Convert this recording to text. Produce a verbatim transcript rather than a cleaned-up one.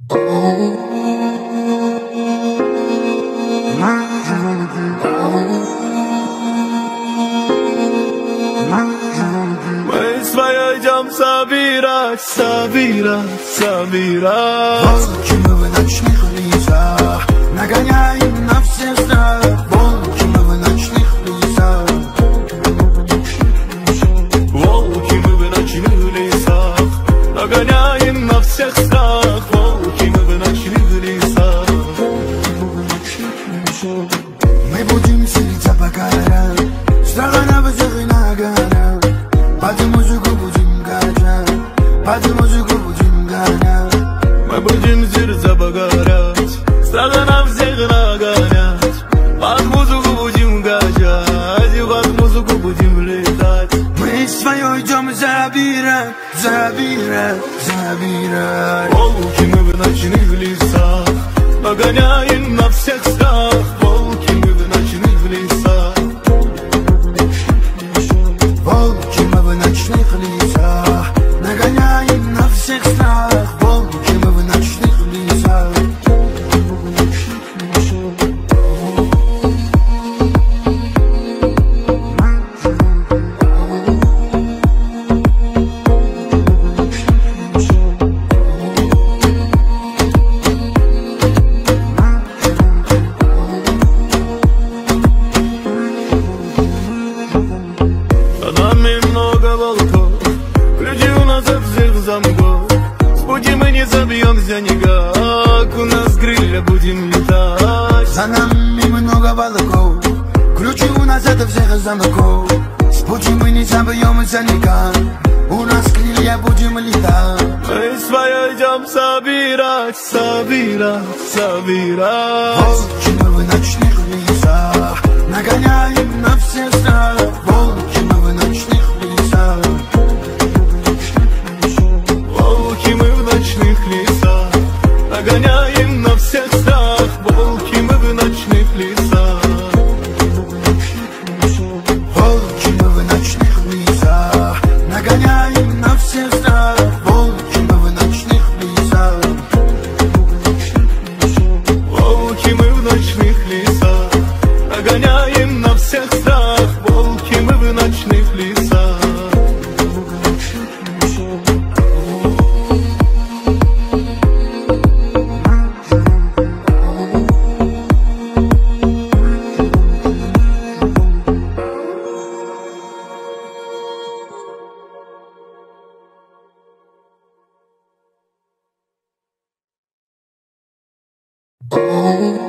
Мы свое идем собирать, собирать, собирать. Волки мы в ночных лесах, нагоняем на все страх. Волки мы в ночных лесах. Волки мы в ночных лесах, нагоняем на всех страх. Волки мы в ночных лесах. Мы будем селиться по горам, страха на высох и на горах. Под музыку будем гонять, под музыку будем гонять. Мы будем селиться по горам, страха на всех нагонять. Под музыку будем гонять, и под музыку будем летать. Мы свое идем забирать, забирать, забирать. Волки мы в ночных лесах, нагоняем на всех страх. Волки мы в ночных лесах. Волки мы в ночных лесах, нагоняем на всех страх. Волки мы в ночных лесах. За нами много волков, ключи у нас от всех замков. С пути мы не забьемся никак, у нас крылья будем летать. За нами много волков, ключи у нас от всех замков. С пути мы не забьемся никак, у нас крылья будем летать. Мы свое идем собирать, собирать, собирать. Волки мы в ночных лесах, нагоняем на все страх. Волки мы в ночных лесах. Волки мы в ночных лесах, нагоняем на всех страх. Волки мы в ночных лесах. Волки мы в ночных лесах, нагоняем на все страх. Волки мы в ночных лесах. Волки мы в ночных лесах, нагоняем на всех страх. Волки мы в ночных лесах. Oh.